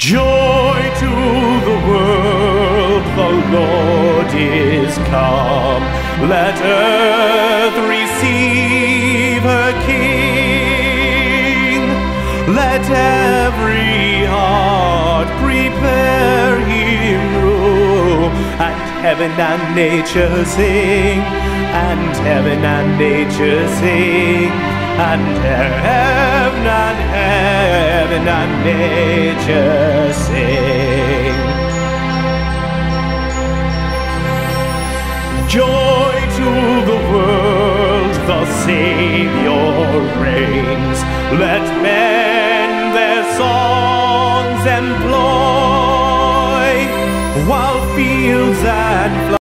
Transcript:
Joy to the world, the Lord is come. Let earth receive her King. Let every heart prepare him room. And heaven and nature sing, and heaven and nature sing, and heaven and nature sing. Joy to the world, the Savior reigns. Let men their songs employ, while fields and